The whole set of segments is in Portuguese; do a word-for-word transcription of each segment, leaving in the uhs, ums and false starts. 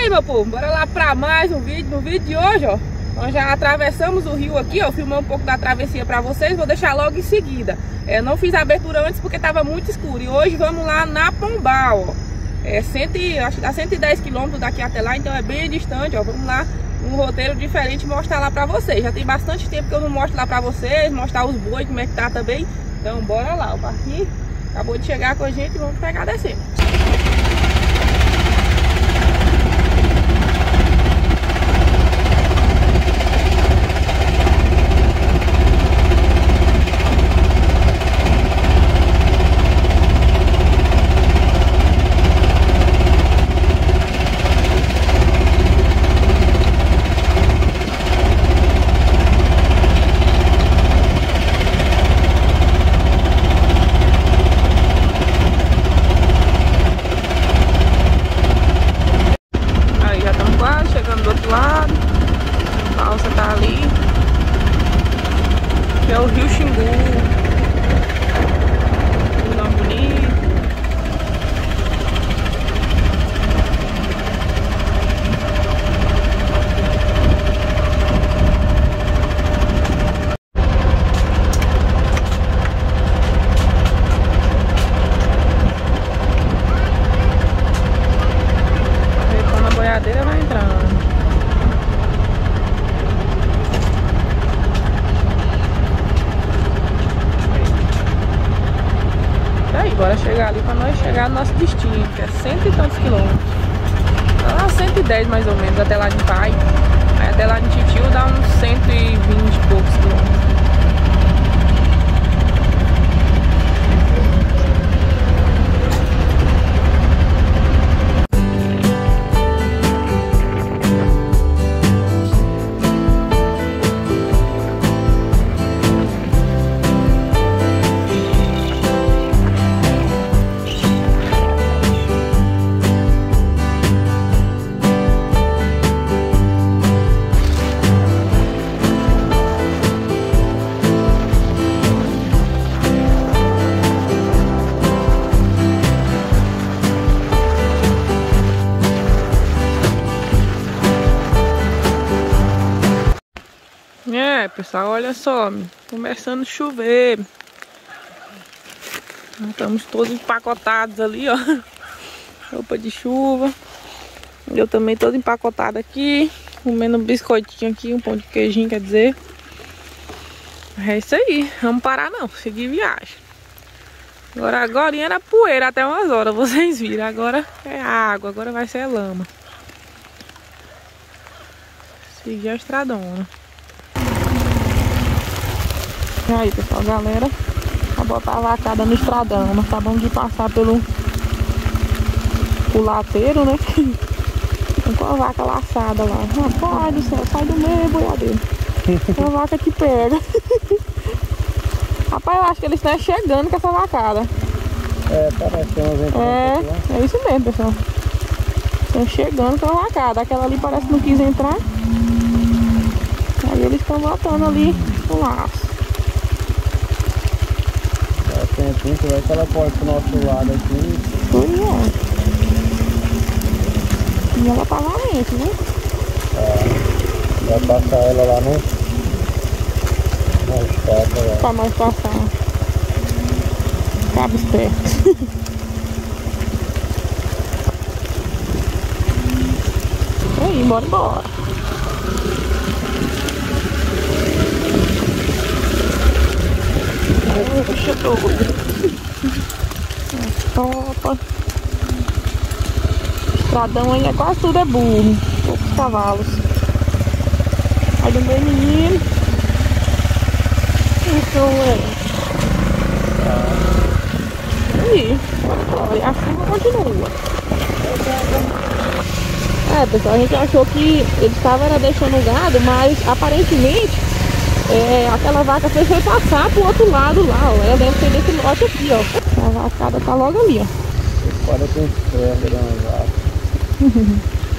aí, meu povo, bora lá pra mais um vídeo. No vídeo de hoje, ó, nós já atravessamos o rio aqui, ó, filmando um pouco da travessia pra vocês. Vou deixar logo em seguida. É, não fiz a abertura antes porque tava muito escuro. E hoje vamos lá na Pombal, ó. É cento, acho que dá cento e dez quilômetros daqui até lá, então é bem distante, ó. Vamos lá, um roteiro diferente, mostrar lá pra vocês. Já tem bastante tempo que eu não mostro lá pra vocês, mostrar os bois, como é que tá também. Então bora lá, o barquinho acabou de chegar com a gente e vamos pegar descendo. É o Rio Xingu. Tão bonito. Quando a boiadeira vai entrando. Bora chegar ali para nós chegar no nosso destino, que é cento e tantos quilômetros. Lá cento e dez mais ou menos, até lá de Pai. Aí até lá de Titio dá uns cento e vinte e poucos quilômetros. É, pessoal, olha só, começando a chover. Estamos todos empacotados ali, ó. Roupa de chuva. Eu também todo empacotado aqui, comendo um biscoitinho aqui, um pão de queijinho, quer dizer. É isso aí, vamos parar não, seguir viagem. Agora, agora era poeira até umas horas, vocês viram. Agora é água, agora vai ser lama. Seguir a estradona. E aí, pessoal, galera, pra botar a vacada no estradão. Nós acabamos de passar pelo o lateiro, né? Com a vaca laçada lá. Rapaz do céu, sai do meio, boiadeiro. A vaca que pega. Rapaz, eu acho que eles estão chegando com essa vacada. É, parece que é É, é isso mesmo, pessoal. Estão chegando com a vacada. Aquela ali parece que não quis entrar. Aí eles estão botando ali o laço. Tempinho, que vai que ela pode pro nosso lado aqui. Pois é. E ela tá valente, né? É. Vai passar ela lá no... na estrada lá. Pra nós passar. Cabe esperto. E aí, bora embora. Puxa doido. Opa. Estradão aí é quase tudo é burro. Poucos cavalos. Aí do meu menino. Então é. Aí. Olha, a chuva continua. É, pessoal, a gente achou que eles estavam deixando o gado, mas aparentemente é, aquela vaca foi passar pro outro lado lá, ó. Ela deve ser desse lote aqui, ó. A vacada tá logo ali, ó. Olha tem estrada na vaca.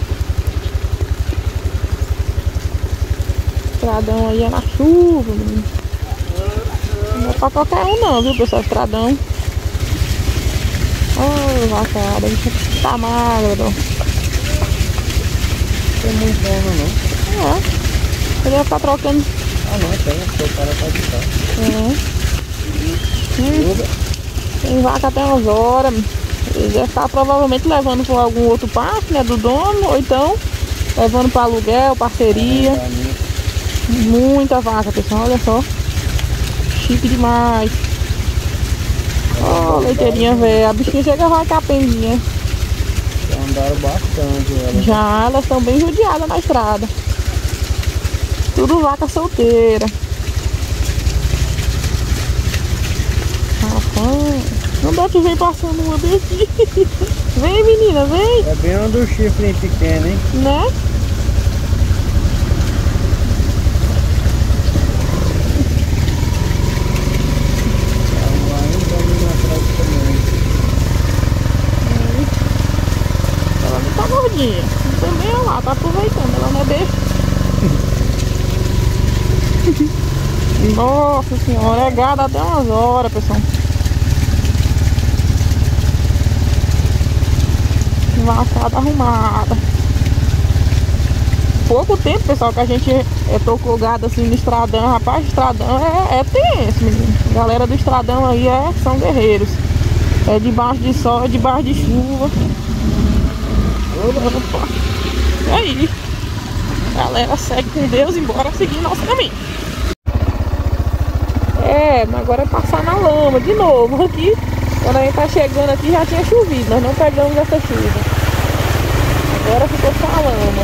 Estradão aí é na chuva, menino. Não é pra qualquer um não, viu, pessoal? Estradão. Ô, oh, vacada, a gente tá magra, ó. tem muito dono não. É. Ele vai estar trocando. Ah não, tem, porque o cara tá de cá. É. Hum. Tem vaca até umas horas. Ele deve estar provavelmente levando para algum outro parque, né? Do dono, ou então levando para aluguel, parceria. É, muita vaca, pessoal, olha só. Chique demais. Ó, oh, leiteirinha velha. A bichinha chega a vai capendinha. Já andaram bastante, velho. Já, elas estão bem judiadas na estrada. Tudo vaca solteira. Rapaz, não dá que vem passando uma bem aqui. Vem, menina, vem. É bem um do chifre pequeno, hein? Né? Ela não tá gordinha. Também olha lá, tá aproveitando. Ela não é besta. Nossa senhora, é gado até umas horas, pessoal. Vacada arrumada. Pouco tempo, pessoal, que a gente é, tocou gado assim no estradão. Rapaz, o estradão é, é tenso, menino. A galera do estradão aí é, são guerreiros. É debaixo de sol, é debaixo de chuva. Opa. E aí, galera, segue com Deus, embora seguir nosso caminho. É, mas agora é passar na lama de novo aqui. Quando a gente tá chegando aqui já tinha chovido, nós não pegamos essa chuva. Agora ficou só a lama.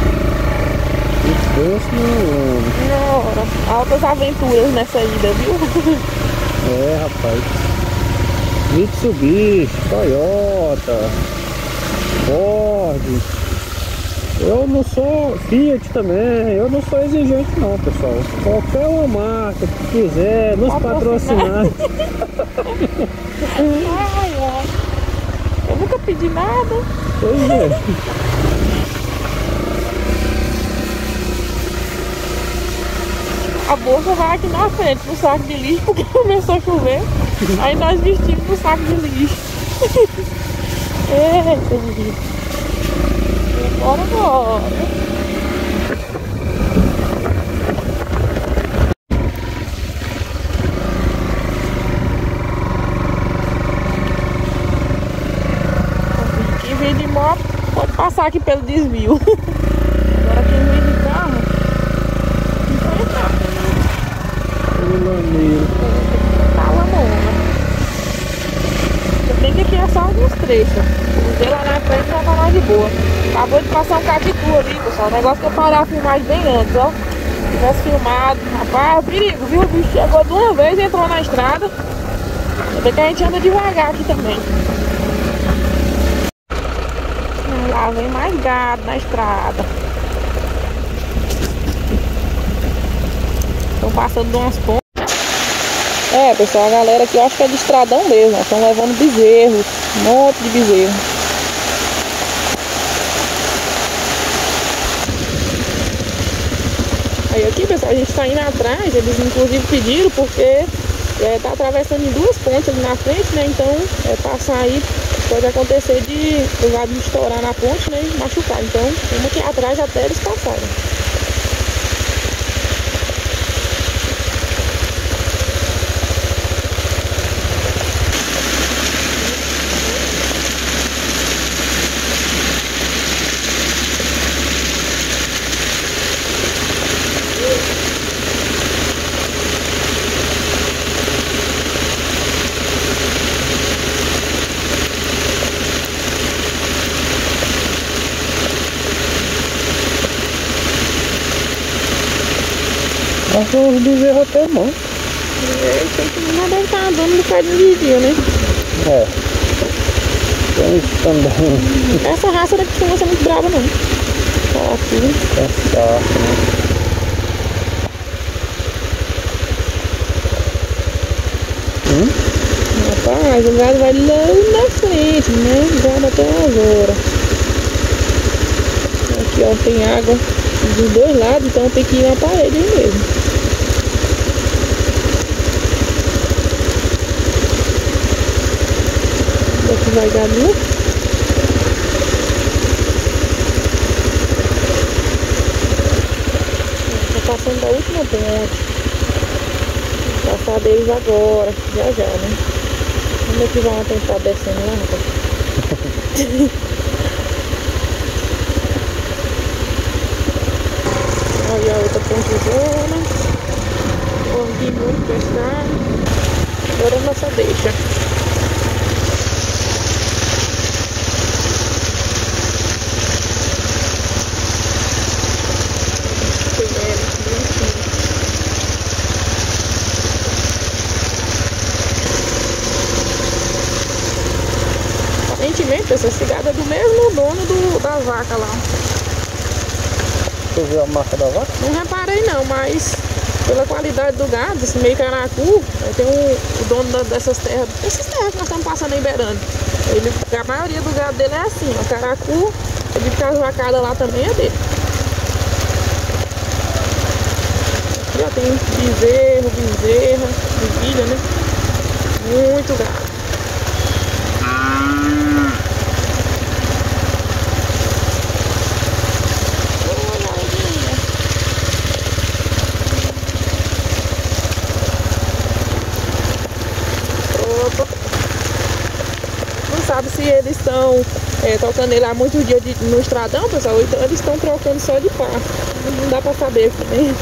Nossa, altas aventuras nessa ida, viu? É, rapaz. Mitsubishi, Toyota, Ford. Eu não sou Fiat também, eu não sou exigente não, pessoal. Qualquer uma marca que quiser nos patrocinar. Ai, ai. Eu nunca pedi nada. Pois é. A bolsa vai aqui na frente no saco de lixo porque começou a chover. Aí nós vestimos no saco de lixo. Eita, menino. Bora, bora. Quem vem de moto pode passar aqui pelo desvio. Agora quem vem de carro não vai entrar. Tá lamona. Bem que aqui é só alguns trechos. Usei lá na frente já tá mais de boa. Acabou de passar um catitu ali, pessoal. O negócio que eu parar a filmagem bem antes, ó. Se tivesse filmado, rapaz, perigo, viu? O bicho chegou de uma vez e entrou na estrada. Ainda bem que a gente anda devagar aqui também. Lá vem mais gado na estrada. Estão passando de umas pontas. É, pessoal, a galera aqui eu acho que é de estradão mesmo. Estão levando bezerros, um monte de bezerro. Aí aqui, pessoal, a gente está indo atrás. Eles inclusive pediram porque é, tá atravessando em duas pontes ali na frente, né? Então, é, passar aí pode acontecer de o lado de estourar na ponte, né? E machucar. Então, vamos aqui atrás até eles passarem. Mas os bezerros até não. É, tem que não deve estar andando no pé de vigia, né? É. Tem isso também. Essa raça daqui não é muito brava, não. Só aqui. Essa raça, né? Hum? Rapaz, o gado vai lá na frente, né? O gado até umas horas. Aqui, ó, tem água dos dois lados, então tem que ir na parede aí mesmo. Daqui vai gado. passando da última ponte. Passar deles agora, já já, né? Como é que vão tentar descendo lá, rapaz? Aí a outra pontezona. Gordinho muito pescar. Agora a nossa deixa. Aparentemente essa cigada é do mesmo dono do, da vaca lá. Você viu a marca da vaca? Não reparei não, mas pela qualidade do gado, esse meio caracu, tem um, o dono da, dessas terras, essas terras que nós estamos passando em Berane. Ele, a maioria do gado dele é assim, o caracu, ele fica as vacadas lá também é dele. Aqui ó, tem bezerro, bezerra, novilha, né? Muito gado. Sabe se eles estão é, trocando ele há muitos dias de, no estradão, pessoal, então eles estão trocando só de par. Não dá pra saber também.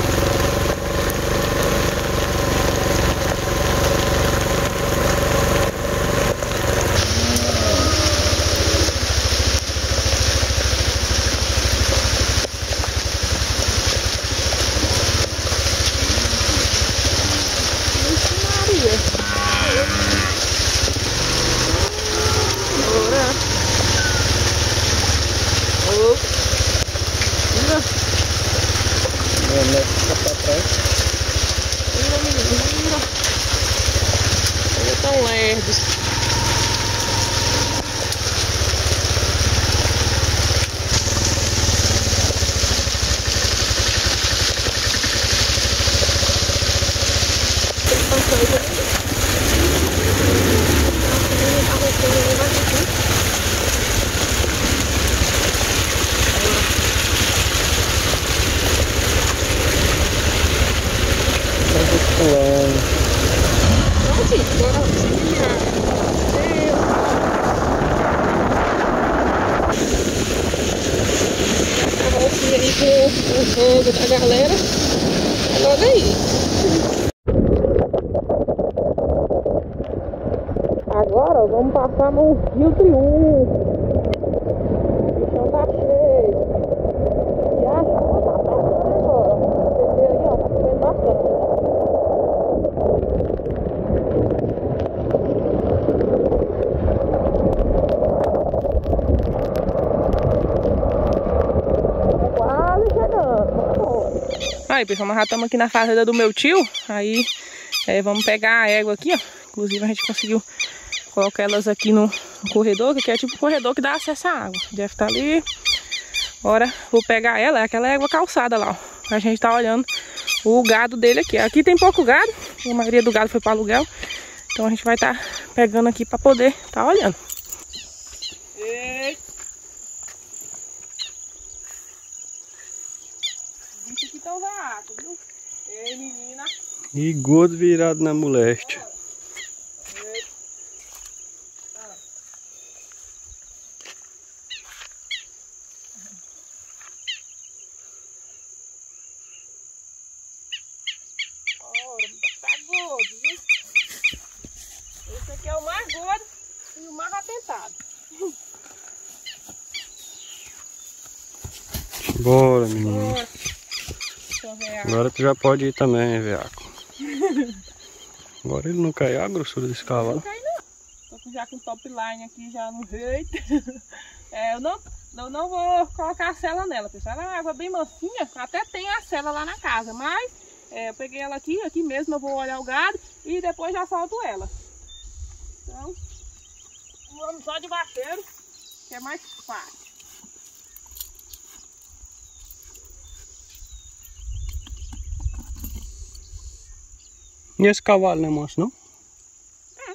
Da galera, é logo aí. Agora ó, vamos passar no Rio Triunfo. O chão tá cheio. E a chuva tá passando agora. Você vê aí, ó, tá chovendo bastante. Aí pessoal, nós já estamos aqui na fazenda do meu tio. Aí é, vamos pegar a égua aqui, ó. Inclusive a gente conseguiu colocar elas aqui no, no corredor, que é tipo o corredor que dá acesso à água. Deve estar ali. Agora vou pegar ela, é aquela égua calçada lá, ó. A gente tá olhando o gado dele aqui. Aqui tem pouco gado, a maioria do gado foi para aluguel. Então a gente vai estar tá pegando aqui para poder estar tá olhando. Ei. Aqui tá o veaco, viu? Ei, menina. E gordo virado na moléstia. Ei. Ah. Ora, tá gordo, viu? Esse aqui é o mais gordo e o mais atentado. Bora, menina. Bora. Agora tu já pode ir também, veaco. Agora ele não cai a grossura desse cavalo. Não cai não. Tô já com top line aqui já no jeito. É, eu não, eu não vou colocar a sela nela, pessoal. Ela é uma água bem mansinha. Até tem a sela lá na casa, mas é, eu peguei ela aqui, aqui mesmo eu vou olhar o gado e depois já solto ela. Então, vamos só de baixeiro, que é mais fácil. E esse cavalo não é manso, não? É.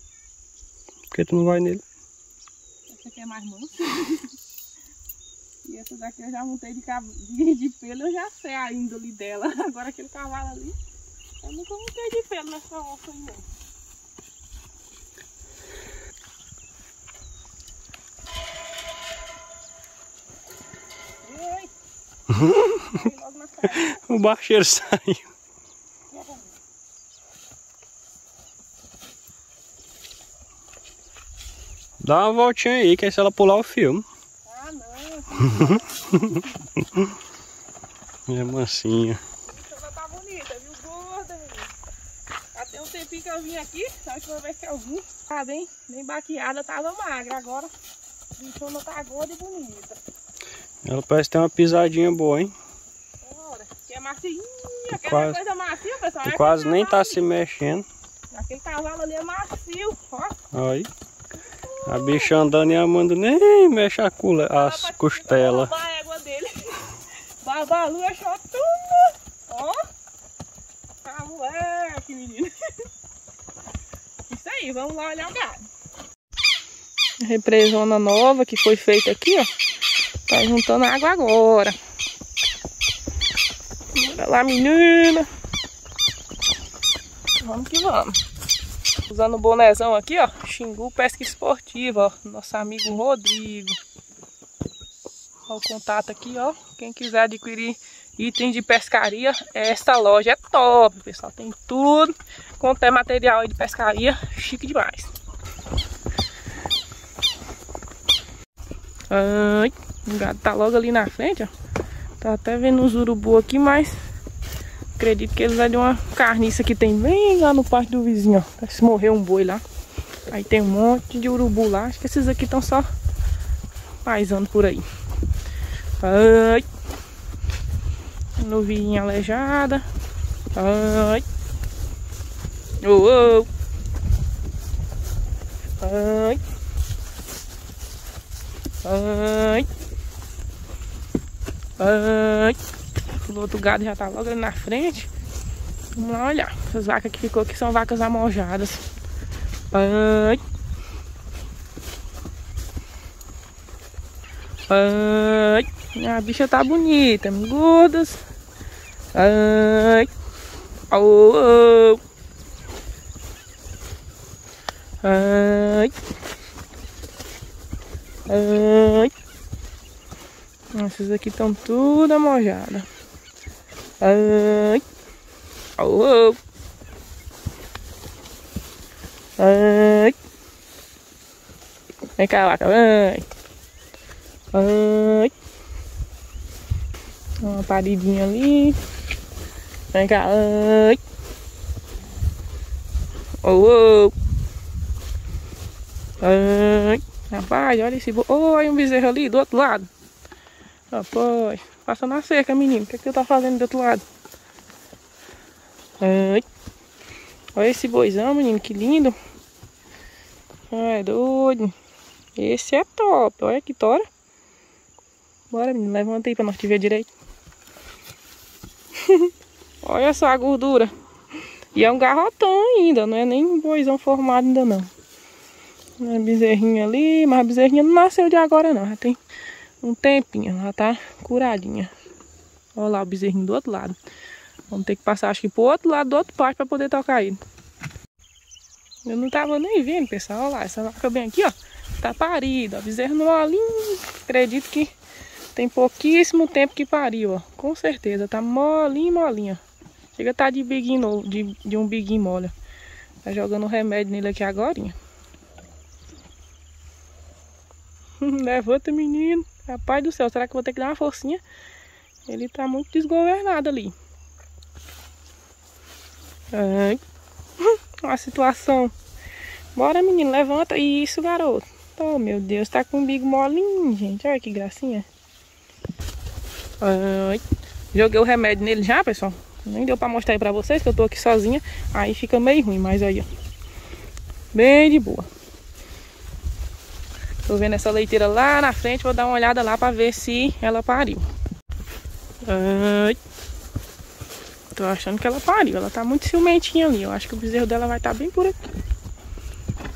Por que tu não vai nele? Esse aqui é mais manso. E essa daqui eu já montei de, cab... de, de pelo, eu já sei a índole dela. Agora aquele cavalo ali, eu nunca montei de pelo nessa onça aí não. O baixeiro saiu. Dá uma voltinha aí, que é se ela pular o filme. Ah, não. É mansinha. Ela tá bonita, viu? Gorda, menina. Até um tempinho que eu vim aqui, a última vez que eu vim, tá bem, bem baqueada, tava magra. Agora a bichona tá gorda e bonita. Ela parece ter uma pisadinha boa, hein? Olha, que é macia, aquela quase, coisa macia, pessoal. é quase nem tá ali se mexendo. Aquele cavalo ali é macio, ó. Aí. A bicha andando e amando nem mexe a cula, as costelas. Babar a égua dele. Babalu é chotuna. Ó. Ah, moleque, menino. Isso aí, vamos lá olhar o gado. Represona nova que foi feita aqui, ó. Tá juntando água agora. Bora lá, menina. Vamos que vamos. Usando o bonezão aqui, ó. Xingu Pesca Esportiva, ó. Nosso amigo Rodrigo. Ó, o contato aqui, ó. Quem quiser adquirir itens de pescaria, esta loja é top, pessoal. Tem tudo quanto é material aí de pescaria. Chique demais. Ai, o gado tá logo ali na frente, ó. Tá até vendo os urubu aqui, mas acredito que eles é de uma carniça que tem bem lá no parque do vizinho, ó. Parece que morreu um boi lá. Aí tem um monte de urubu lá. Acho que esses aqui estão só paisando por aí. Ai. Novinha aleijada. Ai. Oh, oh. Ai. Ai. Ai. O outro gado já tá logo ali na frente. Vamos lá olhar. Essas vacas que ficou aqui são vacas amojadas. Ai. Ai. A bicha tá bonita, gordas. Ai. Oh, oh. Ai. Ai. Essas aqui estão tudo amojadas. Ai. Oh, oh. Ai. Vem cá, vaca, vem. Ai. Uma paridinha ali. Vem cá, ai. Oh, oh. Ai. Rapaz, olha esse bo... Oi, um bezerro ali do outro lado. Rapaz, passa na cerca, menino. O que, é que tu tá fazendo do outro lado? Ai. Olha esse boizão, menino, que lindo. Ai, doido. Esse é top. Olha que tora. Bora, menino, levanta aí pra nós te ver direito. Olha só a gordura. E é um garrotão ainda, não é nem um boizão formado ainda não. Uma bezerrinha ali, mas a bezerrinha não nasceu de agora não. Já tem um tempinho, já tá curadinha. Olha lá o bezerrinho do outro lado. Vamos ter que passar, acho que pro outro lado do outro parque pra poder tocar ele. Eu não tava nem vendo, pessoal. Olha lá, essa vaca bem aqui, ó. Tá parida, ó. Bezerro no molinho. Acredito que tem pouquíssimo tempo que pariu, ó. Com certeza, tá molinho, molinho. Chega a tá de biguinho novo, de, de um biguinho mole. Tá jogando remédio nele aqui agorinha. Levanta, menino. Rapaz do céu, será que eu vou ter que dar uma forcinha? Ele tá muito desgovernado ali. Ai. Olha a situação. Bora, menino, levanta. Isso, garoto. Oh, meu Deus, tá com o bico molinho, gente. Olha que gracinha. Ai. Joguei o remédio nele já, pessoal. Nem deu pra mostrar aí pra vocês, que eu tô aqui sozinha. Aí fica meio ruim, mas aí, ó. Bem de boa. Tô vendo essa leiteira lá na frente. Vou dar uma olhada lá pra ver se ela pariu. Ai. Tô achando que ela pariu. Ela tá muito ciumentinha ali. Eu acho que o bezerro dela vai estar bem por aqui.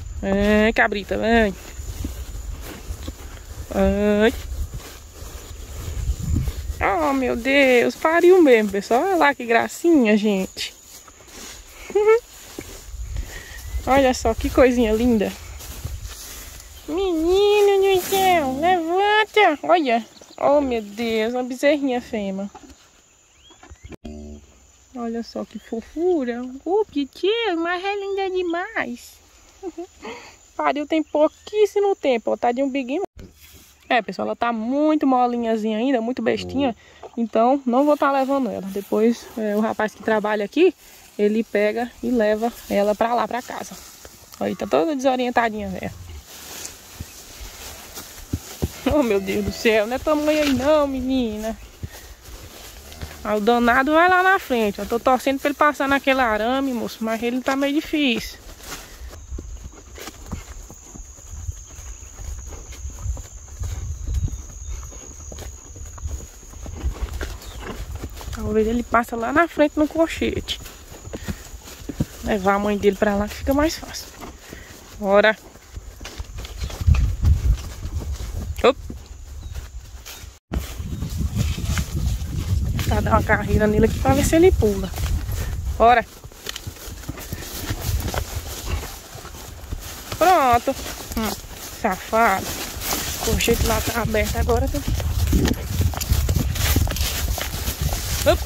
Vem, cabrita, vem. Ai. Oh, meu Deus, pariu mesmo, pessoal. Olha lá que gracinha, gente. Olha só que coisinha linda. Menino do céu, levanta. Olha. Oh, meu Deus, uma bezerrinha fêmea. Olha só que fofura. Uh, que tio, mas é linda demais. Pariu tem pouquíssimo tempo, ó. Tá de um biguinho. É, pessoal, ela tá muito molinhazinha ainda, muito bestinha. Então, não vou estar tá levando ela. Depois, é, o rapaz que trabalha aqui, ele pega e leva ela pra lá, pra casa. Aí, tá toda desorientadinha, velho. Oh, meu Deus do céu, não é tamanho aí não, menina. Ah, o danado vai lá na frente. Eu tô torcendo pra ele passar naquele arame, moço, mas ele tá meio difícil. Talvez ele passe lá na frente no colchete. Levar a mãe dele pra lá que fica mais fácil. Bora. Op. Tá dando uma carreira nele aqui pra ver se ele pula. Bora. Pronto. Hum, safado. O colchete lá tá aberto agora. Tem... Op.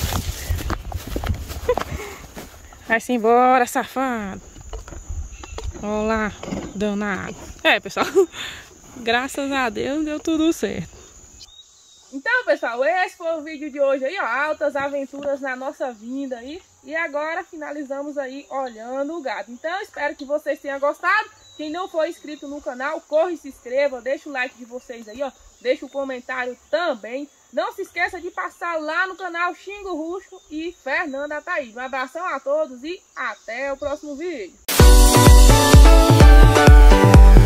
Vai-se embora, safado. Olá, danado. É, pessoal. Graças a Deus deu tudo certo. Então, pessoal, esse foi o vídeo de hoje aí, ó. Altas aventuras na nossa vinda aí. E agora finalizamos aí olhando o gato. Então, espero que vocês tenham gostado. Quem não for inscrito no canal, corre e se inscreva. Deixa o like de vocês aí, ó. Deixa o comentário também. Não se esqueça de passar lá no canal Xingo Rústico e Fernanda Ataíde. Um abração a todos e até o próximo vídeo.